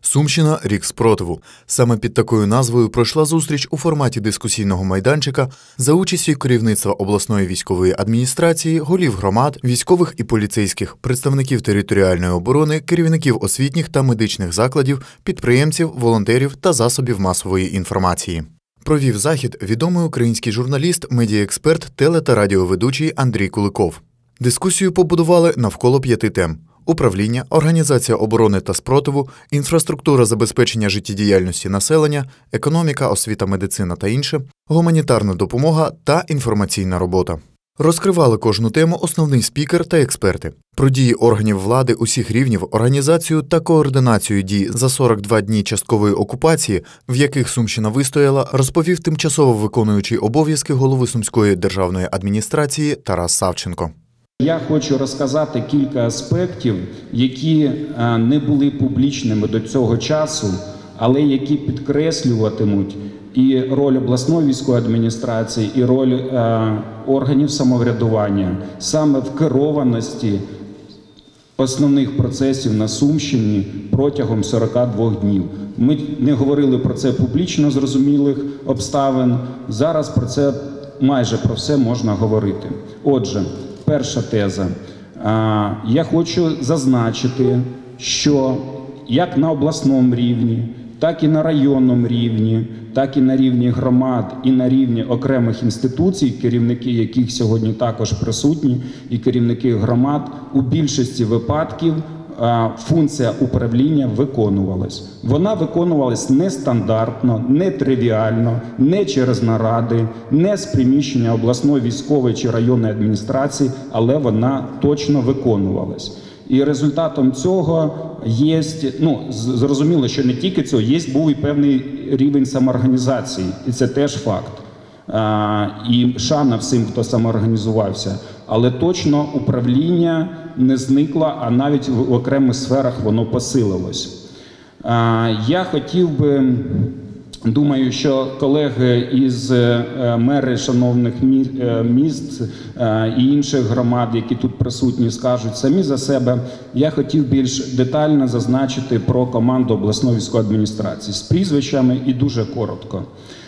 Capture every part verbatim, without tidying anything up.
Сумщина – рік спротиву. Саме під такою назвою пройшла зустріч у форматі дискусійного майданчика за участю керівництва обласної військової адміністрації, голів громад, військових і поліцейських, представників територіальної оборони, керівників освітніх та медичних закладів, підприємців, волонтерів та засобів масової інформації. Провів захід відомий український журналіст, медіаексперт, теле- та радіоведучий Андрій Куликов. Дискусію побудували навколо п'яти тем: управління, організація оборони та спротиву, інфраструктура забезпечення життєдіяльності населення, економіка, освіта, медицина та інше, гуманітарна допомога та інформаційна робота. Розкривали кожну тему основний спікер та експерти. Про дії органів влади усіх рівнів, організацію та координацію дій за сорок два дні часткової окупації, в яких Сумщина вистояла, розповів тимчасово виконуючий обов'язки голови Сумської державної адміністрації Тарас Савченко. Я хочу розказати кілька аспектів, які не були публічними до цього часу, але які підкреслюватимуть і роль обласної військової адміністрації, і роль е, органів самоврядування саме в керованості основних процесів на Сумщині протягом сорока двох днів. Ми не говорили про це публічно, зрозумілих обставин. Зараз про це, майже про все можна говорити. Отже, перша теза. Е, я хочу зазначити, що як на обласному рівні, так і на районному рівні, так і на рівні громад, і на рівні окремих інституцій, керівники яких сьогодні також присутні, і керівники громад, у більшості випадків функція управління виконувалась. Вона виконувалась нестандартно, нетривіально, не через наради, не з приміщення обласної військової чи районної адміністрації, але вона точно виконувалась. І результатом цього є, ну, зрозуміло, що не тільки цього, є, був і певний рівень самоорганізації, і це теж факт. А, і шана всім, хто самоорганізувався. Але точно управління не зникло, а навіть в окремих сферах воно посилилось. А, я хотів би, думаю, що колеги із мери шановних міст і інших громад, які тут присутні, скажуть самі за себе. Я хотів більш детально зазначити про команду обласної військової адміністрації з прізвищами і дуже коротко.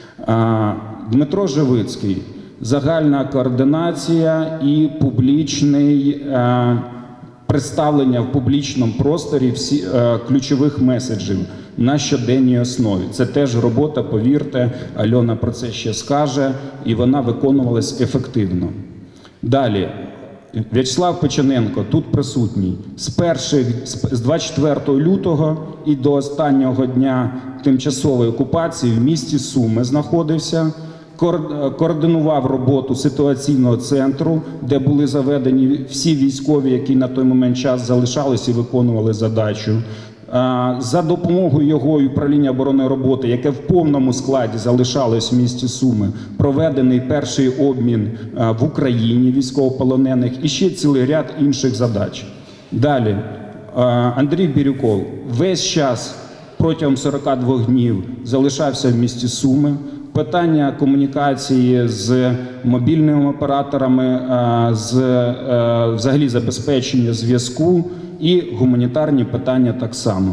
Дмитро Живицький. Загальна координація і публічний представлення в публічному просторі всі, ключових меседжів на щоденній основі. Це теж робота, повірте, Альона про це ще скаже, і вона виконувалась ефективно. Далі. В'ячеслав Печененко тут присутній. З перших, з двадцять четвертого лютого і до останнього дня тимчасової окупації в місті Суми знаходився, координував роботу ситуаційного центру, де були заведені всі військові, які на той момент час залишалися і виконували задачу. За допомогою його і управління оборонної роботи, яке в повному складі залишалось в місті Суми, проведений перший обмін в Україні військовополонених і ще цілий ряд інших задач. Далі. Андрій Бірюков весь час протягом сорока двох днів залишався в місті Суми. Питання комунікації з мобільними операторами, з взагалі забезпечення зв'язку і гуманітарні питання так само.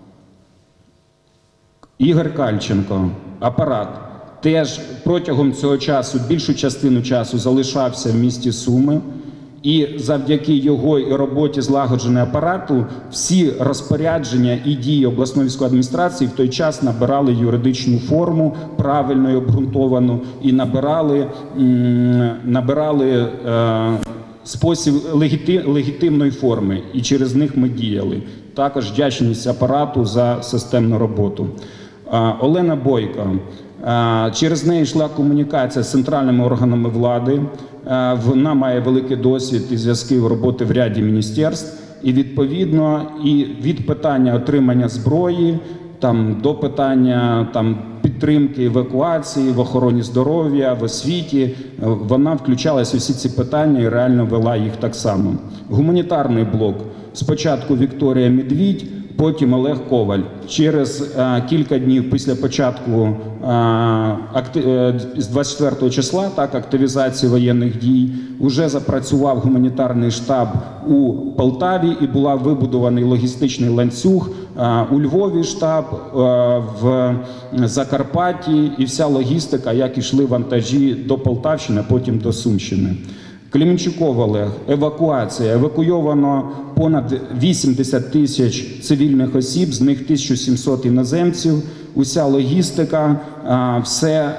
Ігор Кальченко, апарат, теж протягом цього часу, більшу частину часу залишався в місті Суми. І завдяки його і роботі злагодженого апарату всі розпорядження і дії обласної військової адміністрації в той час набирали юридичну форму, правильно і обґрунтовану, і набирали, набирали е, спосіб легіти, легітимної форми, і через них ми діяли. Також вдячність апарату за системну роботу. Е, Олена Бойко. Е, через неї йшла комунікація з центральними органами влади. Вона має великий досвід і зв'язки в роботи в ряді міністерств. І відповідно і від питання отримання зброї там, до питання там, підтримки евакуації, в охороні здоров'я, в освіті. Вона включалася у всі ці питання і реально вела їх так само. Гуманітарний блок. Спочатку Вікторія Медвідь, потім Олег Коваль. Через а, кілька днів після початку а, акти... з двадцять четвертого числа, так, активізації воєнних дій, вже запрацював гуманітарний штаб у Полтаві і була вибудований логістичний ланцюг У Львові штаб, в Закарпатті і вся логістика, як йшли вантажі до Полтавщини, потім до Сумщини. Кліменчуков Олег, евакуація. Евакуйовано понад вісімдесят тисяч цивільних осіб, з них тисяча сімсот іноземців. Уся логістика, все,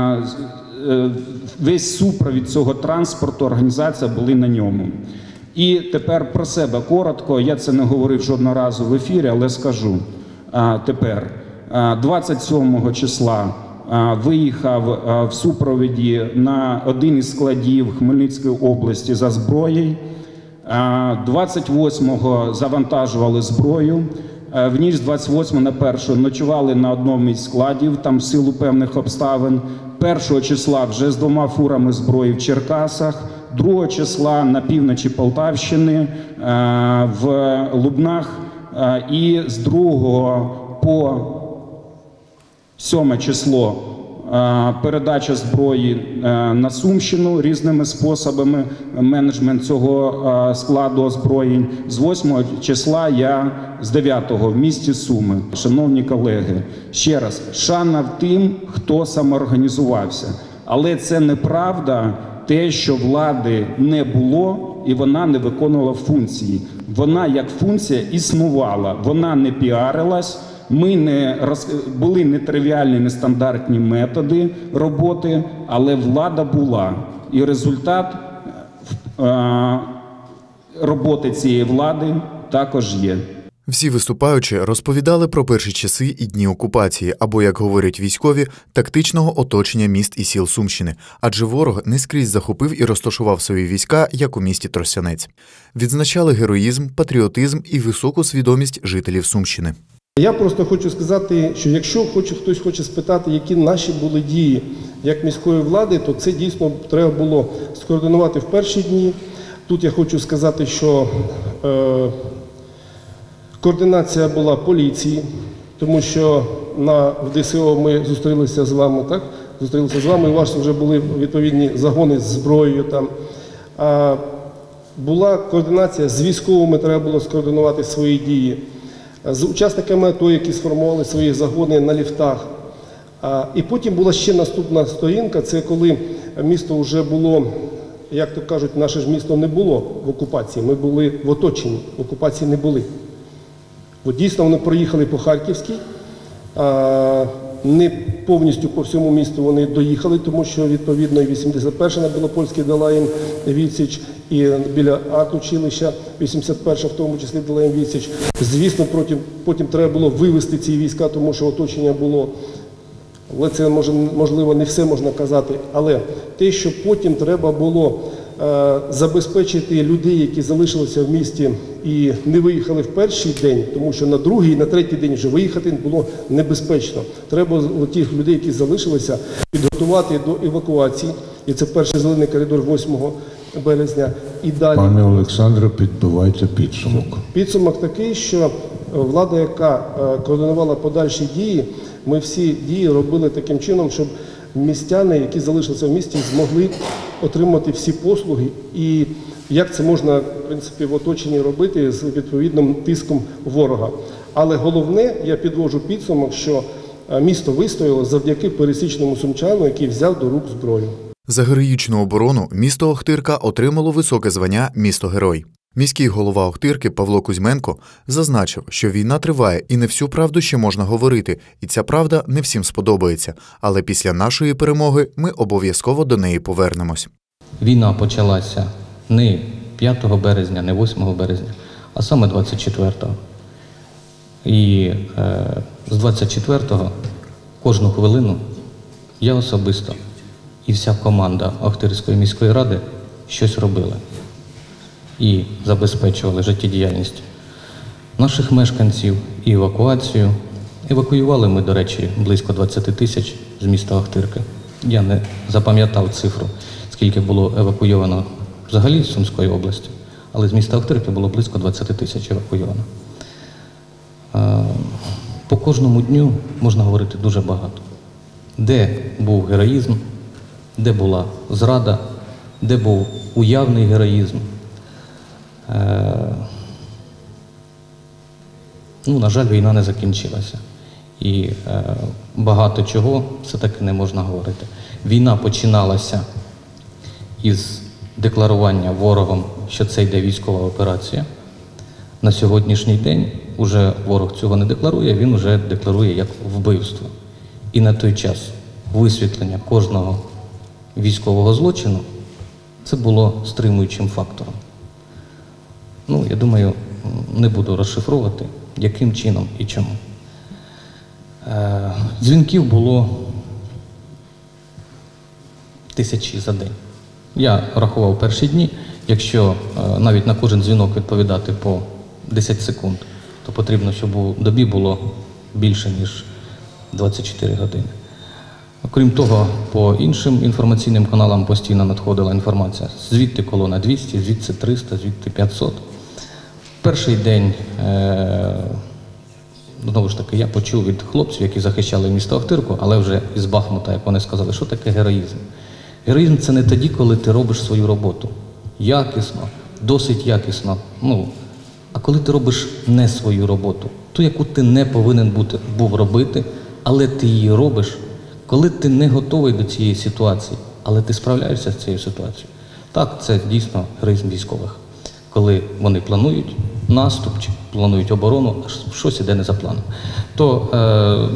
весь супровід цього транспорту, організація були на ньому. І тепер про себе коротко, я це не говорив жодного разу в ефірі, але скажу тепер. двадцять сьомого числа виїхав в супровіді на один із складів Хмельницької області за зброєю. двадцять восьмого завантажували зброю. В ніч з двадцять восьмого на перше ночували на одному із складів, там в силу певних обставин. першого числа вже з двома фурами зброї в Черкасах. другого числа на півночі Полтавщини, в Лубнах. І з другого по сьоме число передача зброї на Сумщину різними способами, менеджмент цього складу озброєнь. З восьмого числа я з дев'ятого в місті Суми. Шановні колеги, ще раз, шана тим, хто самоорганізувався. Але це неправда те, що влади не було і вона не виконувала функції. Вона як функція існувала, вона не піарилась. Ми не роз... були нетривіальні, нестандартні методи роботи, але влада була. І результат е... роботи цієї влади також є. Всі виступаючі розповідали про перші часи і дні окупації, або, як говорять військові, тактичного оточення міст і сіл Сумщини, адже ворог не скрізь захопив і розташував свої війська, як у місті Тростянець. Відзначали героїзм, патріотизм і високу свідомість жителів Сумщини. Я просто хочу сказати, що якщо хоче, хтось хоче спитати, які наші були дії як міської влади, то це дійсно треба було скоординувати в перші дні. Тут я хочу сказати, що е, координація була поліції, тому що на в ДСО ми зустрілися з вами, так? Зустрілися з вами, у вас вже були відповідні загони з зброєю там. А була координація з військовими, треба було скоординувати свої дії. З учасниками АТО, які сформували свої загони на ліфтах. І потім була ще наступна сторінка, це коли місто вже було, як то кажуть, наше ж місто не було в окупації, ми були в оточенні, в окупації не були. От дійсно вони проїхали по Харківській, не повністю по всьому місту вони доїхали, тому що відповідно і вісімдесят перша на Білопольській дала їм відсіч, і біля арт-училища вісімдесят перша в тому числі дала їм відсіч. Звісно, потім, потім треба було вивести ці війська, тому що оточення було, але це можливо не все можна казати, але те, що потім треба було е, забезпечити людей, які залишилися в місті і не виїхали в перший день, тому що на другий, на третій день вже виїхати було небезпечно. Треба тих людей, які залишилися, підготувати до евакуації, і це перший зелений коридор восьмого березня. І далі. Пане Олександре, підбивайте підсумок. Підсумок такий, що влада, яка координувала подальші дії, ми всі дії робили таким чином, щоб містяни, які залишилися в місті, змогли отримати всі послуги. І як це можна, в принципі, в оточенні робити з відповідним тиском ворога. Але головне, я підводжу підсумок, що місто вистояло завдяки пересічному сумчану, який взяв до рук зброю. За героїчну оборону місто Охтирка отримало високе звання «Місто-герой». Міський голова Охтирки Павло Кузьменко зазначив, що війна триває і не всю правду ще можна говорити, і ця правда не всім сподобається. Але після нашої перемоги ми обов'язково до неї повернемось. Війна почалася не п'ятого березня, не восьмого березня, а саме двадцять четвертого. І е, з двадцять четвертого кожну хвилину я особисто і вся команда Охтирської міської ради щось робили і забезпечували життєдіяльність наших мешканців і евакуацію. Евакуювали ми, до речі, близько двадцять тисяч з міста Охтирки. Я не запам'ятав цифру, скільки було евакуйовано взагалі з Сумської області, але з міста Охтирки було близько двадцять тисяч евакуйовано. По кожному дню можна говорити дуже багато. Де був героїзм, де була зрада, де був уявний героїзм. ну, на жаль, війна не закінчилася. І е, багато чого все-таки не можна говорити. Війна починалася із декларування ворогом, що це йде військова операція. На сьогоднішній день уже ворог цього не декларує, він вже декларує як вбивство. І на той час висвітлення кожного військового злочину це було стримуючим фактором. Ну, я думаю, не буду розшифровувати, яким чином і чому. Е, дзвінків було тисячі за день. Я рахував перші дні, якщо е, навіть на кожен дзвінок відповідати по десять секунд, то потрібно, щоб у добі було більше, ніж двадцять чотири години. Крім того, по іншим інформаційним каналам постійно надходила інформація. Звідти колона двісті, звідси триста, звідти п'ятсот. Перший день, е, знову ж таки, я почув від хлопців, які захищали місто Охтирку, але вже із Бахмута, як вони сказали, що таке героїзм. Героїзм – це не тоді, коли ти робиш свою роботу. Якісно, досить якісно. Ну, а коли ти робиш не свою роботу, ту, яку ти не повинен бути, був робити, але ти її робиш, коли ти не готовий до цієї ситуації, але ти справляєшся з цією ситуацією. Так, це дійсно героїзм військових. Коли вони планують наступ, чи планують оборону, а щось іде не за планом. То е,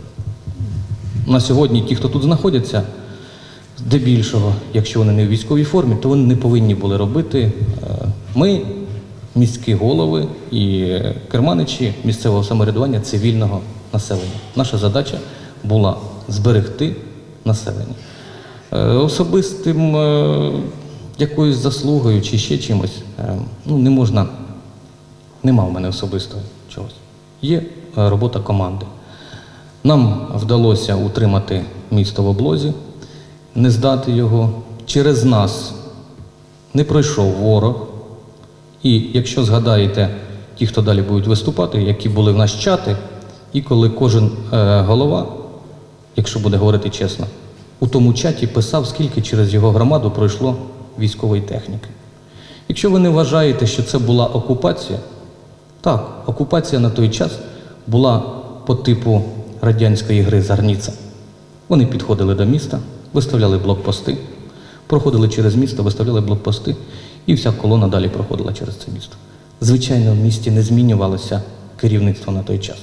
на сьогодні ті, хто тут знаходяться, здебільшого, якщо вони не в військовій формі, то вони не повинні були робити. Е, ми, міські голови і керманичі місцевого самоврядування цивільного населення. Наша задача була зберегти населення. Е, особистим е, якоюсь заслугою чи ще чимось, е, ну, не можна, нема в мене особисто чогось. Є е, робота команди. Нам вдалося утримати місто в облозі, не здати його. Через нас не пройшов ворог. І якщо згадаєте, ті, хто далі будуть виступати, які були в нас чати, і коли кожен е, голова, якщо буде говорити чесно, у тому чаті писав, скільки через його громаду пройшло військової техніки. Якщо ви не вважаєте, що це була окупація, так, окупація на той час була по типу радянської гри «Зарніця». Вони підходили до міста, виставляли блокпости, проходили через місто, виставляли блокпости, і вся колона далі проходила через це місто. Звичайно, в місті не змінювалося керівництво на той час.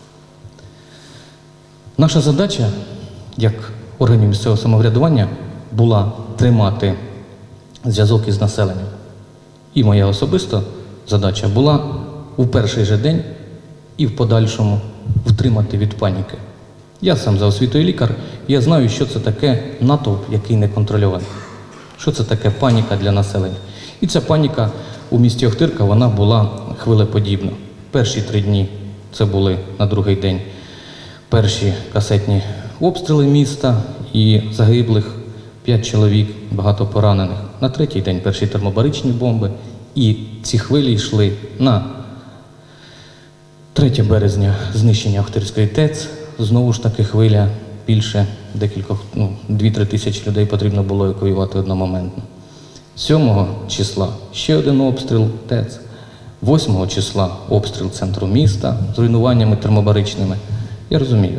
Наша задача, як органів місцевого самоврядування, була тримати зв'язок із населенням. І моя особиста задача була у перший же день і в подальшому втримати від паніки. Я сам за освітою лікар, я знаю, що це таке натовп, який не контрольований. Що це таке паніка для населення. І ця паніка у місті Охтирка, вона була хвилеподібна. Перші три дні, це були на другий день, перші касетні обстріли міста і загиблих п'ять чоловік, багато поранених. На третій день перші термобаричні бомби. І ці хвилі йшли на третє березня знищення Охтирської ТЕЦ. Знову ж таки хвиля більше, декількох, ну, дві-три тисячі людей потрібно було евакуювати одномоментно. сьомого числа ще один обстріл ТЕЦ. восьмого числа обстріл центру міста з руйнуваннями термобаричними. Я розумію.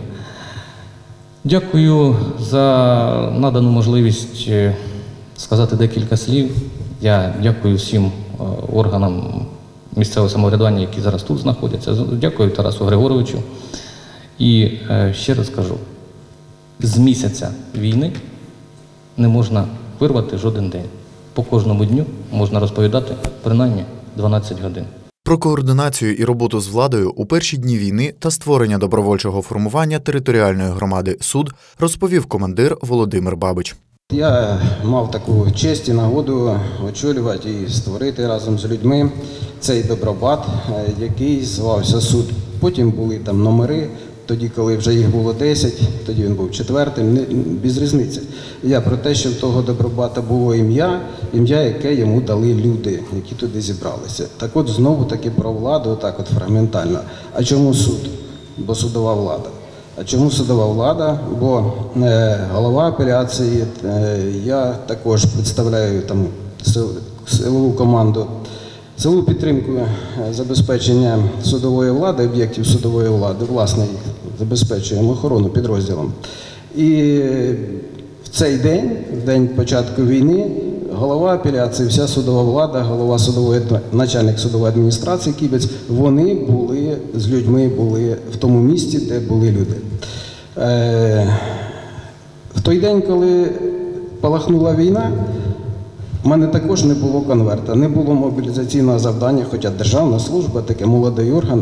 Дякую за надану можливість сказати декілька слів. Я дякую всім органам місцевого самоврядування, які зараз тут знаходяться. Дякую Тарасу Григоровичу. І ще раз кажу, з місяця війни не можна вирвати жоден день. По кожному дню можна розповідати принаймні дванадцять годин. Про координацію і роботу з владою у перші дні війни та створення добровольчого формування територіальної громади «Суд» розповів командир Володимир Бабич. Я мав таку честь і нагоду очолювати і створити разом з людьми цей добробат, який звався «Суд». Потім були там номери. Тоді, коли вже їх було десять, тоді він був четвертим, без різниці. Я про те, що в того добробата було ім'я, ім'я, яке йому дали люди, які туди зібралися. Так от, знову-таки про владу, так от фрагментально. А чому суд? Бо судова влада. А чому судова влада? Бо е, голова апеляції, е, я також представляю там силову команду, Силову підтримку забезпечення судової влади, об'єктів судової влади, власне, їх забезпечуємо охорону підрозділом. І в цей день, в день початку війни, голова апеляції, вся судова влада, голова судової, начальник судової адміністрації Кібець, вони були з людьми, були в тому місці, де були люди. Е, в той день, коли палахнула війна, у мене також не було конверта, не було мобілізаційного завдання, хоча державна служба, таке молодий орган.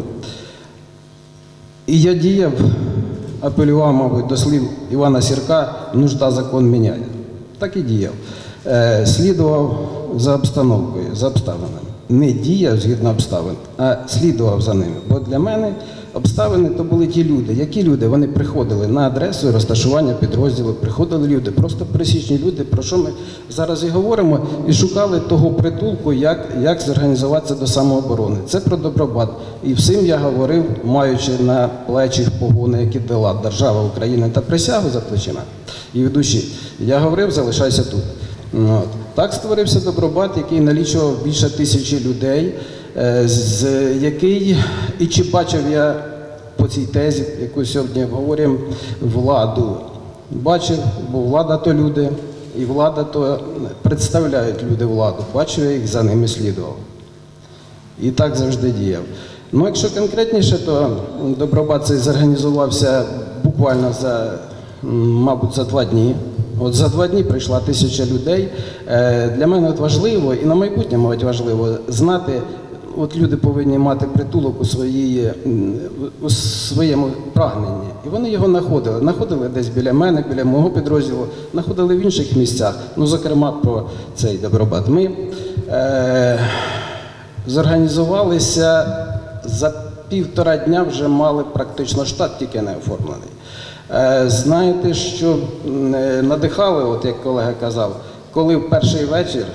І я діяв, апелював, мабуть, до слів Івана Сірка, нужда закон міняє. Так і діяв. Е, слідував за обстановкою, за обставинами. Не діяв згідно обставин, а слідував за ними. Бо для мене обставини то були ті люди. Які люди? Вони приходили на адресу розташування підрозділу, приходили люди, просто пересічні люди, про що ми зараз і говоримо, і шукали того притулку, як, як зорганізуватися до самооборони. Це про добробат. І всім я говорив, маючи на плечі погони, які дала держава України та присягу за плечима і в душі. Я говорив, залишайся тут. От. Так створився добробат, який налічував більше тисячі людей, з який, і чи бачив я по цій тезі, яку сьогодні обговорюємо, владу. Бачив, бо влада то люди, і влада то представляють люди владу. Бачив я їх, за ними слідував. І так завжди діяв. Ну, якщо конкретніше, то добробат цей зорганізувався буквально за, мабуть, за два дні. От за два дні прийшла тисяча людей. Для мене от важливо, і на майбутнє, мабуть, важливо, знати, от люди повинні мати притулок у, своїй, у своєму прагненні. І вони його знаходили. Знаходили десь біля мене, біля мого підрозділу, знаходили в інших місцях. Ну, зокрема, про цей добробат. Ми е, зорганізувалися, за півтора дня вже мали практично штат, тільки не оформлений. Знаєте, що надихали, от як колега казав, коли в перший вечір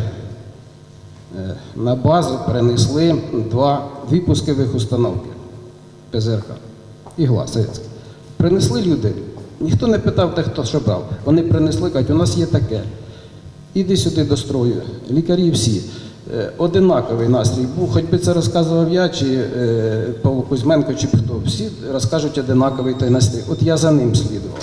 на базу перенесли два випускових установки Пе Зе Ер Ка, ігла совєтська. Принесли люди, ніхто не питав, де хто що брав. Вони принесли, кажуть, у нас є таке. Іди сюди до строю. Лікарі всі. Одинаковий настрій був, хоч би це розказував я, чи е, Павло Кузьменко, чи хто. Всі розкажуть одинаковий той настрій. От я за ним слідував.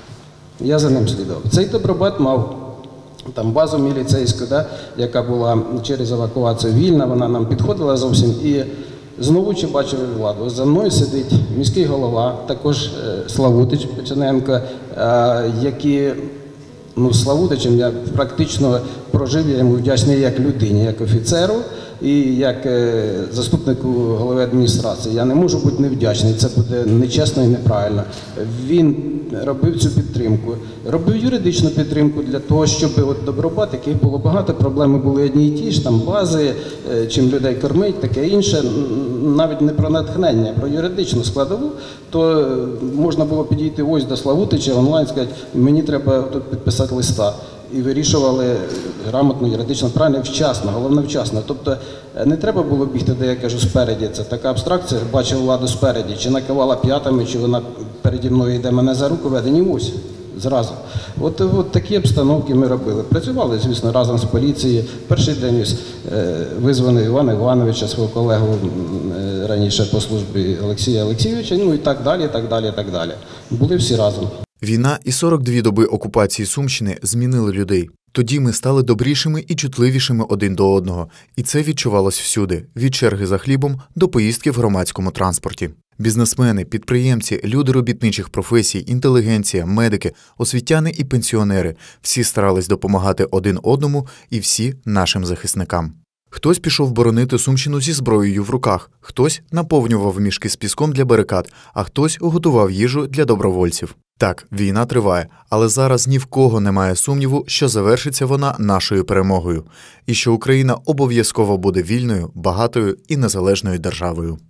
Я за ним слідував. Цей добробат мав там базу міліцейську, да, яка була через евакуацію вільна, вона нам підходила зовсім. І знову чи бачив владу. За мною сидить міський голова, також е, Славутич Печененко, е, які... Ну, Славутичем я практично прожив, я йому вдячний як людині, як офіцеру і як е, заступнику голови адміністрації. Я не можу бути невдячний, це буде нечесно і неправильно. Він робив цю підтримку, робив юридичну підтримку для того, щоб от добробат, яких було багато, проблеми були одні й ті ж, там бази, е, чим людей кормить, таке інше, навіть не про натхнення, про юридичну складову, то можна було підійти ось до Славутича онлайн, сказати, мені треба тут підписати листа. І вирішували грамотно, юридично, правильно, вчасно, головне вчасно. Тобто не треба було бігти, де я кажу, спереді. Це така абстракція, бачив владу спереді, чи накивала п'ятами, чи вона переді мною йде, мене за руку веде, ні ось, зразу. От, от такі обстановки ми робили. Працювали, звісно, разом з поліцією. Перший день ось визваний Івана Івановича, свого колегу раніше по службі Олексія Олексійовича, ну і так далі, і так далі, і так далі. Були всі разом. Війна і сорок дві доби окупації Сумщини змінили людей. Тоді ми стали добрішими і чутливішими один до одного. І це відчувалось всюди – від черги за хлібом до поїздки в громадському транспорті. Бізнесмени, підприємці, люди робітничих професій, інтелігенція, медики, освітяни і пенсіонери – всі старались допомагати один одному і всі нашим захисникам. Хтось пішов боронити Сумщину зі зброєю в руках, хтось наповнював мішки з піском для барикад, а хтось готував їжу для добровольців. Так, війна триває, але зараз ні в кого немає сумніву, що завершиться вона нашою перемогою. І що Україна обов'язково буде вільною, багатою і незалежною державою.